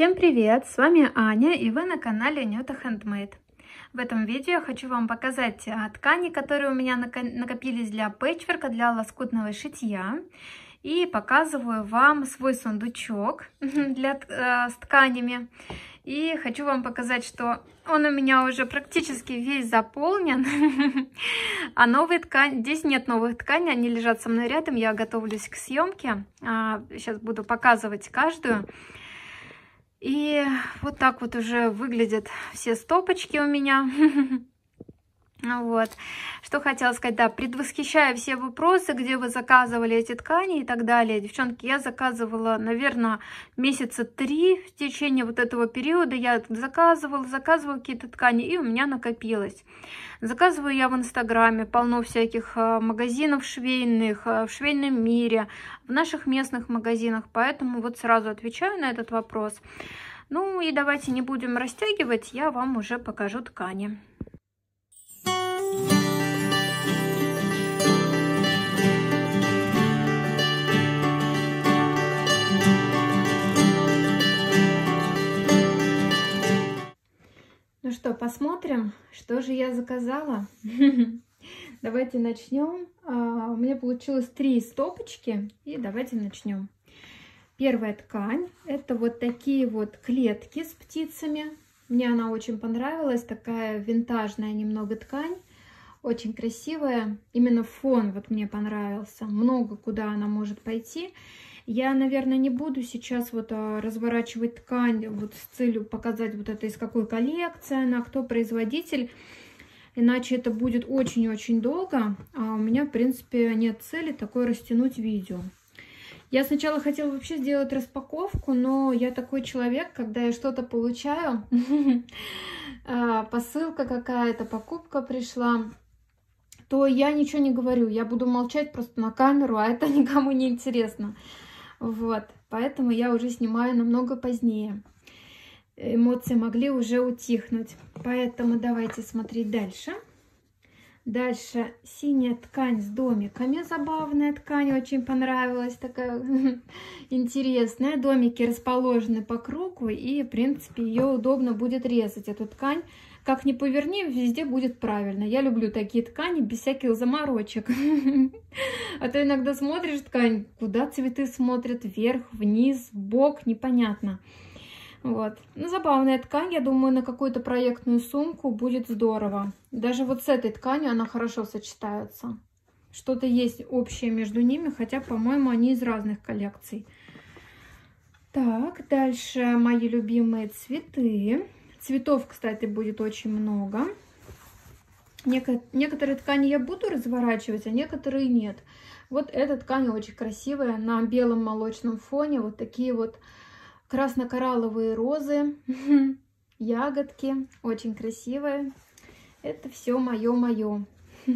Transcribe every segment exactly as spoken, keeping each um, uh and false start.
Всем привет! С вами Аня, и вы на канале Анюта Handmade. В этом видео я хочу вам показать ткани, которые у меня накопились для пэтчворка, для лоскутного шитья. И показываю вам свой сундучок для, э, с тканями. И хочу вам показать, что он у меня уже практически весь заполнен. А новые ткани, здесь нет новых тканей, они лежат со мной рядом. Я готовлюсь к съемке. Сейчас буду показывать каждую. И вот так вот уже выглядят все стопочки у меня. Вот. Что хотела сказать, да, предвосхищаю все вопросы, где вы заказывали эти ткани и так далее. Девчонки, я заказывала, наверное, месяца три в течение вот этого периода. Я заказывала, заказывала какие-то ткани, и у меня накопилось. Заказываю я в Инстаграме, полно всяких магазинов швейных, в швейном мире, в наших местных магазинах. Поэтому вот сразу отвечаю на этот вопрос. Ну и давайте не будем растягивать, я вам уже покажу ткани. Ну что, посмотрим, что же я заказала. Давайте начнем. У меня получилось три стопочки, и давайте начнем. Первая ткань — это вот такие вот клетки с птицами. Мне она очень понравилась, такая винтажная немного ткань, очень красивая. Именно фон вот мне понравился, много куда она может пойти. Я, наверное, не буду сейчас вот разворачивать ткань вот с целью показать вот это из какой коллекции она, кто производитель, иначе это будет очень-очень долго. А у меня, в принципе, нет цели такое растянуть видео. Я сначала хотела вообще сделать распаковку, но я такой человек, когда я что-то получаю, посылка какая-то, покупка пришла, то я ничего не говорю, я буду молчать просто на камеру, а это никому не интересно. Вот, поэтому я уже снимаю намного позднее. Эмоции могли уже утихнуть. Поэтому давайте смотреть дальше. Дальше синяя ткань с домиками. Забавная ткань, очень понравилась. Такая интересная. Домики расположены по кругу. И, в принципе, ее удобно будет резать, эту ткань. Как ни поверни, везде будет правильно. Я люблю такие ткани без всяких заморочек. А то иногда смотришь ткань, куда цветы смотрят, вверх, вниз, в бок, непонятно. Вот. Ну, забавная ткань, я думаю, на какую-то проектную сумку будет здорово. Даже вот с этой тканью она хорошо сочетается. Что-то есть общее между ними, хотя, по-моему, они из разных коллекций. Так, дальше мои любимые цветы. Цветов, кстати, будет очень много. Неко- некоторые ткани я буду разворачивать, а некоторые нет. Вот эта ткань очень красивая, на белом молочном фоне. Вот такие вот красно-коралловые розы, ягодки, очень красивые. Это все мое-мое.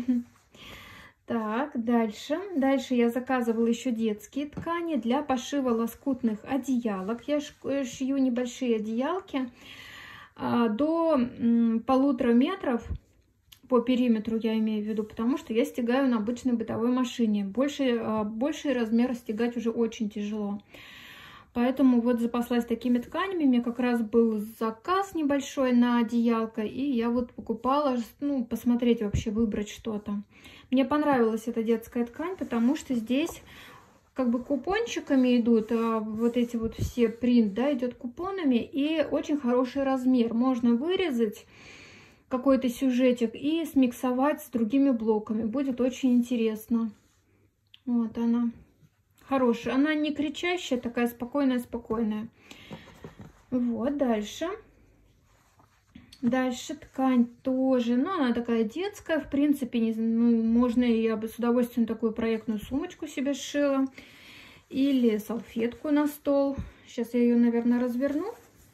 Так, дальше. Дальше я заказывала еще детские ткани для пошива лоскутных одеялок. Я шью небольшие одеялки до полутора метров по периметру, я имею в виду, потому что я стягаю на обычной бытовой машине. Больше, больший размер стягать уже очень тяжело. Поэтому вот запаслась такими тканями. У меня как раз был заказ небольшой на одеялко, и я вот покупала, ну, посмотреть вообще, выбрать что-то. Мне понравилась эта детская ткань, потому что здесь как бы купончиками идут, а вот эти вот все принт, да, идет купонами, и очень хороший размер. Можно вырезать какой-то сюжетик и смиксовать с другими блоками. Будет очень интересно. Вот она. Хорошая. Она не кричащая, такая спокойная-спокойная. Вот, дальше. Дальше ткань тоже. Ну, она такая детская. В принципе, не, ну, можно, я бы с удовольствием такую проектную сумочку себе сшила. Или салфетку на стол. Сейчас я ее, наверное, разверну.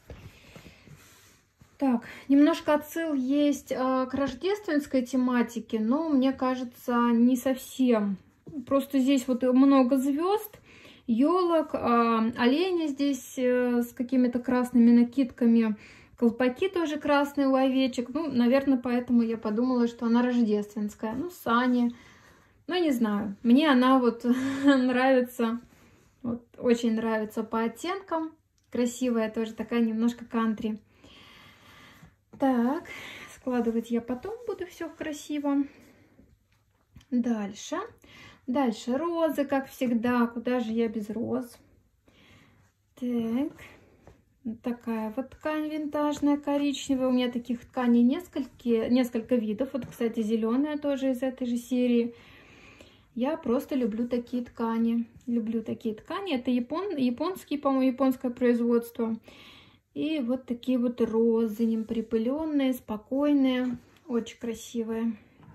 Так, немножко отсыл есть э, к рождественской тематике, но мне кажется, не совсем. Просто здесь вот много звезд, елок, э, олени здесь э, с какими-то красными накидками, колпаки тоже красные у овечек. Ну, наверное, поэтому я подумала, что она рождественская. Ну, сани. Ну, не знаю. Мне она вот нравится, вот, очень нравится по оттенкам. красивая тоже, такая немножко кантри. Так, складывать я потом буду все красиво. Дальше. Дальше розы, как всегда. Куда же я без роз? Так. Вот такая вот ткань винтажная, коричневая. У меня таких тканей несколько, несколько видов. Вот, кстати, зеленая тоже из этой же серии. Я просто люблю такие ткани. Люблю такие ткани. Это япон, японский, по-моему, японское производство. И вот такие вот розы, не припыленные, спокойные. Очень красивые.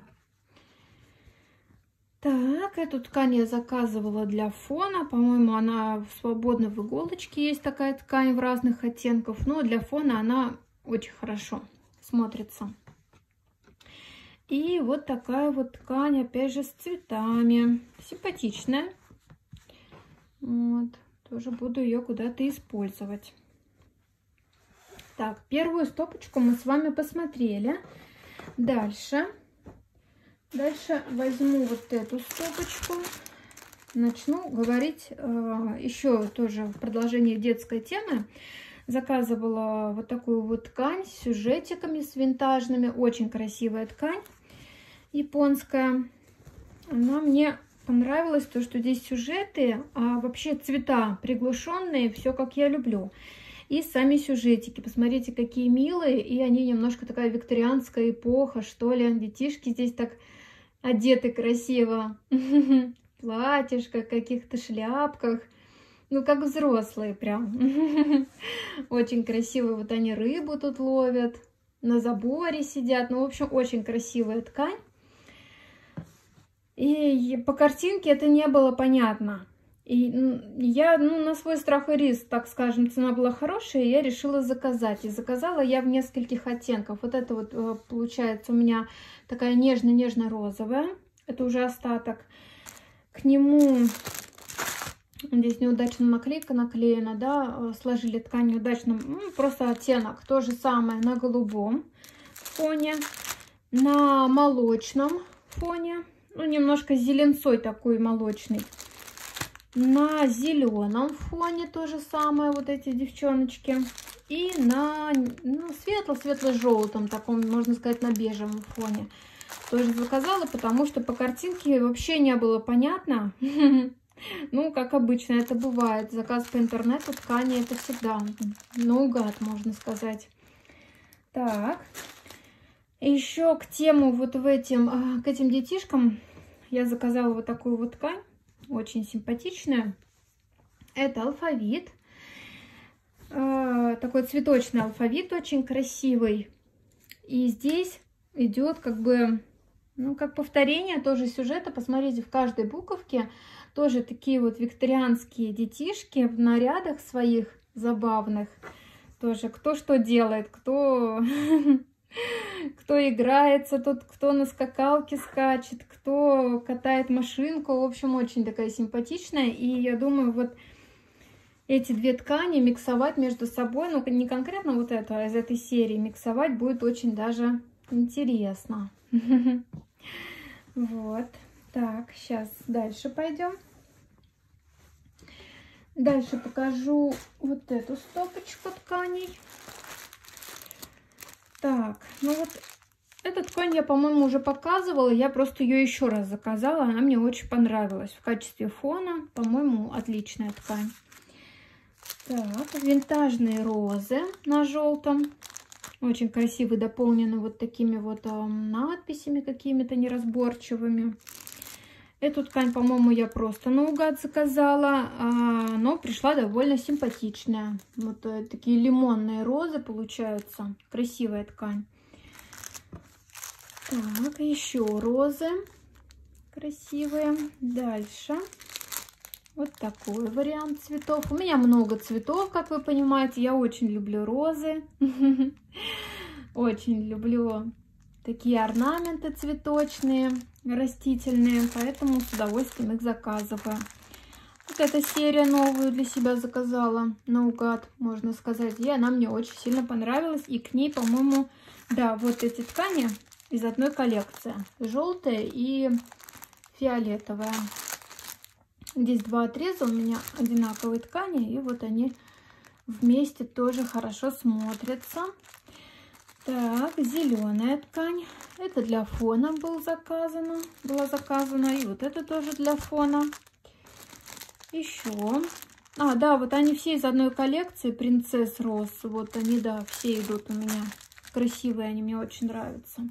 Так, эту ткань я заказывала для фона. По-моему, она свободна в иголочке. Есть такая ткань в разных оттенках. Но для фона она очень хорошо смотрится. И вот такая вот ткань, опять же, с цветами. Симпатичная. Вот. Тоже буду ее куда-то использовать. Так, первую стопочку мы с вами посмотрели. Дальше. Дальше возьму вот эту стопочку. Начну говорить э, еще тоже в продолжении детской темы. Заказывала вот такую вот ткань с сюжетиками, с винтажными. Очень красивая ткань. Японская. Она мне понравилась, то что здесь сюжеты, а вообще цвета приглушенные, все как я люблю. И сами сюжетики, посмотрите, какие милые, и они немножко такая викторианская эпоха, что ли. Детишки здесь так одеты красиво, платьишко, каких-то шляпках, ну как взрослые прям. Очень красиво, вот они рыбу тут ловят, на заборе сидят, ну в общем очень красивая ткань. И по картинке это не было понятно. И я, ну, на свой страх и риск, так скажем, цена была хорошая, и я решила заказать. И заказала я в нескольких оттенках. Вот это вот получается у меня такая нежно-нежно-розовая. Это уже остаток. К нему, здесь неудачно наклейка наклеена, да, сложили ткань неудачно. Ну, просто оттенок то же самое на голубом фоне, на молочном фоне. Ну, немножко зеленцой такой молочный. На зеленом фоне то же самое, вот эти девчоночки. И на ну, светло-светло-желтом, таком, можно сказать, на бежевом фоне. Тоже заказала, потому что по картинке вообще не было понятно. Ну, как обычно, это бывает. Заказ по интернету, ткани, это всегда наугад, можно сказать. Так. Еще к тему вот в этим, к этим детишкам я заказала вот такую вот ткань. Очень симпатичная. Это алфавит. Э, такой цветочный алфавит, очень красивый. И здесь идет как бы, ну, как повторение тоже сюжета. Посмотрите, в каждой буковке тоже такие вот викторианские детишки в нарядах своих забавных. Тоже кто что делает, кто... Кто играется, тот, кто на скакалке скачет, кто катает машинку. В общем, очень такая симпатичная. И я думаю, вот эти две ткани миксовать между собой, ну, не конкретно вот эту, а из этой серии, миксовать будет очень даже интересно. Вот. Так, сейчас дальше пойдем. Дальше покажу вот эту стопочку тканей. Так, ну вот эту ткань я, по-моему, уже показывала. Я просто ее еще раз заказала. Она мне очень понравилась. В качестве фона, по-моему, отличная ткань. Так, винтажные розы на желтом. Очень красиво дополнены вот такими вот э, надписями какими-то неразборчивыми. Эту ткань, по-моему, я просто наугад заказала, а, но пришла довольно симпатичная. Вот а, такие лимонные розы получаются. Красивая ткань. Так, еще розы красивые. Дальше. Вот такой вариант цветов. У меня много цветов, как вы понимаете. Я очень люблю розы. Очень люблю такие орнаменты цветочные, растительные, поэтому с удовольствием их заказываю. Вот эта серия новую для себя заказала, наугад, можно сказать, и она мне очень сильно понравилась, и к ней, по-моему, да, вот эти ткани из одной коллекции, желтая и фиолетовая. Здесь два отреза у меня одинаковые ткани, и вот они вместе тоже хорошо смотрится. Так, зеленая ткань. Это для фона был заказано, была заказана. И вот это тоже для фона. Еще. А, да, вот они все из одной коллекции. Принцесс Роз. Вот они, да, все идут у меня. Красивые, они мне очень нравятся.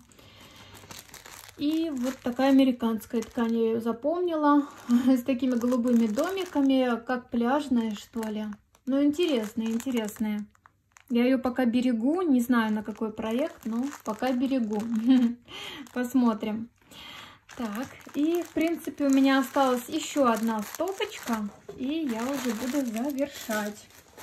И вот такая американская ткань. Я ее запомнила. С такими голубыми домиками. Как пляжная, что ли. Ну, интересные, интересные. Я ее пока берегу, не знаю на какой проект, но пока берегу. Посмотрим. Так, и в принципе у меня осталась еще одна стопочка, и я уже буду завершать.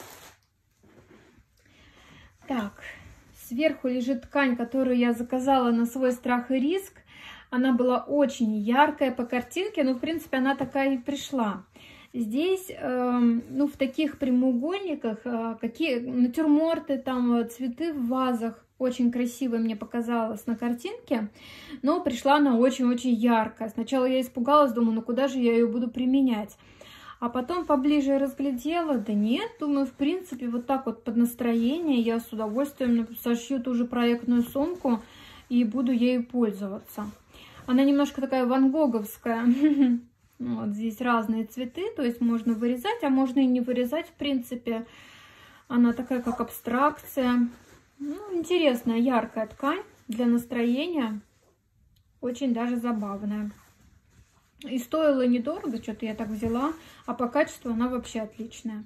Так, сверху лежит ткань, которую я заказала на свой страх и риск. Она была очень яркая по картинке, но в принципе она такая и пришла. Здесь, э, ну, в таких прямоугольниках, э, какие натюрморты, там цветы в вазах, очень красиво мне показалось на картинке, но пришла она очень-очень яркая. Сначала я испугалась, думаю, ну куда же я ее буду применять? А потом поближе разглядела, да нет, думаю, в принципе, вот так вот под настроение я с удовольствием сошью ту же проектную сумку и буду ею пользоваться. Она немножко такая ван гоговская. Вот здесь разные цветы, то есть можно вырезать, а можно и не вырезать, в принципе. Она такая, как абстракция. Ну, интересная, яркая ткань для настроения. Очень даже забавная. И стоила недорого, что-то я так взяла, а по качеству она вообще отличная.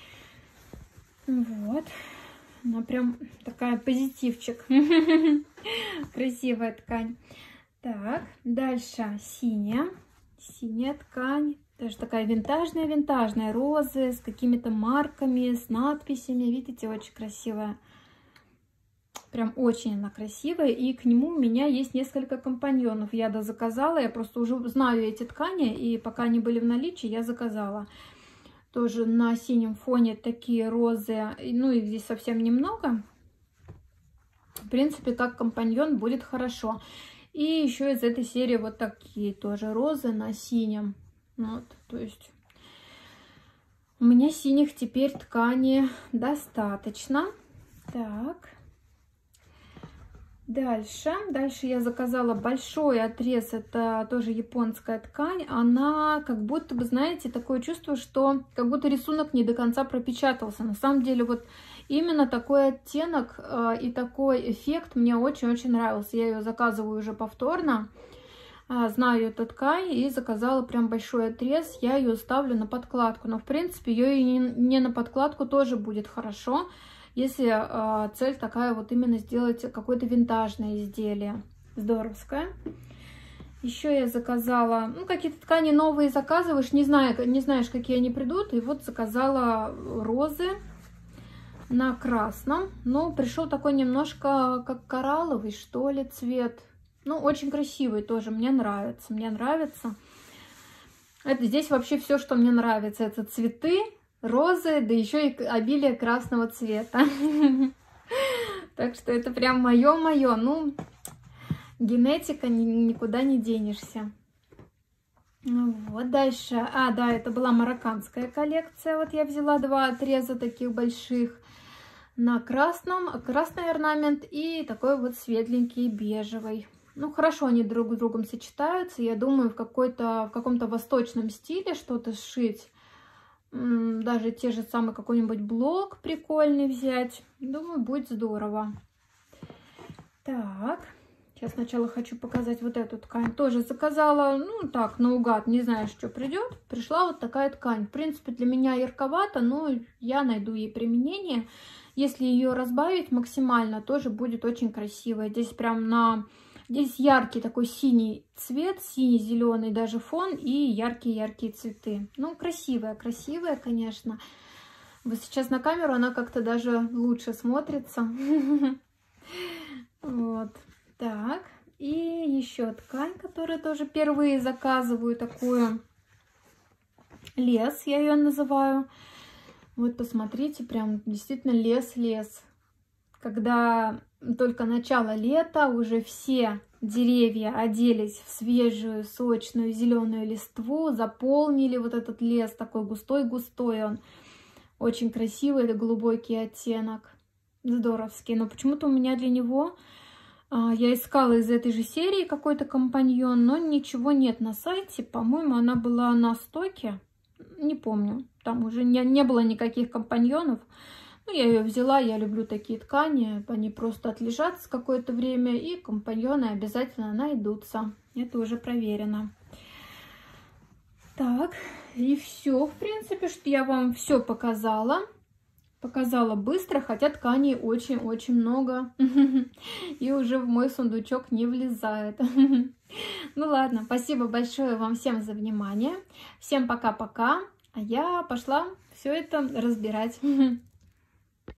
Вот. Она прям такая позитивчик. Красивая ткань. Так, дальше синяя. Синяя ткань, тоже такая винтажная-винтажная, розы с какими-то марками, с надписями, видите, очень красивая. Прям очень она красивая, и к нему у меня есть несколько компаньонов. Я дозаказала, я просто уже знаю эти ткани, и пока они были в наличии, я заказала. Тоже на синем фоне такие розы, ну их здесь совсем немного. В принципе, как компаньон будет хорошо. И еще из этой серии вот такие тоже розы на синем. Вот, то есть у меня синих теперь ткани достаточно. Так. Дальше. Дальше я заказала большой отрез. Это тоже японская ткань. Она как будто бы, знаете, такое чувство, что как будто рисунок не до конца пропечатался. На самом деле вот именно такой оттенок э, и такой эффект мне очень-очень нравился. Я ее заказываю уже повторно. Э, знаю эту ткань и заказала прям большой отрез. Я ее ставлю на подкладку. Но в принципе ее и не, не на подкладку тоже будет хорошо. Если э, цель такая вот именно сделать какое-то винтажное изделие. Здоровское. Еще я заказала, ну какие-то ткани новые заказываешь, не, знаю, не знаешь, какие они придут. И вот заказала розы на красном. Но пришел такой немножко как коралловый, что ли, цвет. Ну, очень красивый тоже, мне нравится, мне нравится. Это здесь вообще все, что мне нравится. Это цветы, розы, да еще и обилие красного цвета. Так что это прям мое-мое. Ну, генетика, никуда не денешься. Вот дальше. А, да, это была марокканская коллекция. Вот я взяла два отреза таких больших на красном. Красный орнамент и такой вот светленький бежевый. Ну, хорошо они друг с другом сочетаются. Я думаю, в какой-то, в каком-то восточном стиле что-то сшить. Даже те же самые какой-нибудь блок прикольный взять. Думаю, будет здорово. Так, сейчас сначала хочу показать вот эту ткань. Тоже заказала, ну так, наугад, не знаю, что придет. Пришла вот такая ткань. В принципе, для меня ярковато, но я найду ей применение. Если ее разбавить максимально, тоже будет очень красиво. Здесь прям на... Здесь яркий такой синий цвет, синий-зеленый даже фон и яркие-яркие цветы. Ну, красивая, красивая, конечно. Вот сейчас на камеру она как-то даже лучше смотрится. Вот. Так. И еще ткань, которую тоже впервые заказываю, такую лес, я ее называю. Вот посмотрите, прям действительно лес-лес. Когда только начало лета, уже все деревья оделись в свежую, сочную, зеленую листву, заполнили вот этот лес, такой густой-густой он. Очень красивый, это глубокий оттенок. Здоровский. Но почему-то у меня для него... Я искала из этой же серии какой-то компаньон, но ничего нет на сайте. По-моему, она была на стоке. Не помню. Там уже не, не было никаких компаньонов. Ну, я ее взяла. Я люблю такие ткани. Они просто отлежатся какое-то время, и компаньоны обязательно найдутся. Это уже проверено. Так, и все, в принципе, что я вам все показала. Показала быстро, хотя тканей очень-очень много. И уже в мой сундучок не влезает. Ну ладно, спасибо большое вам всем за внимание. Всем пока-пока. А я пошла все это разбирать.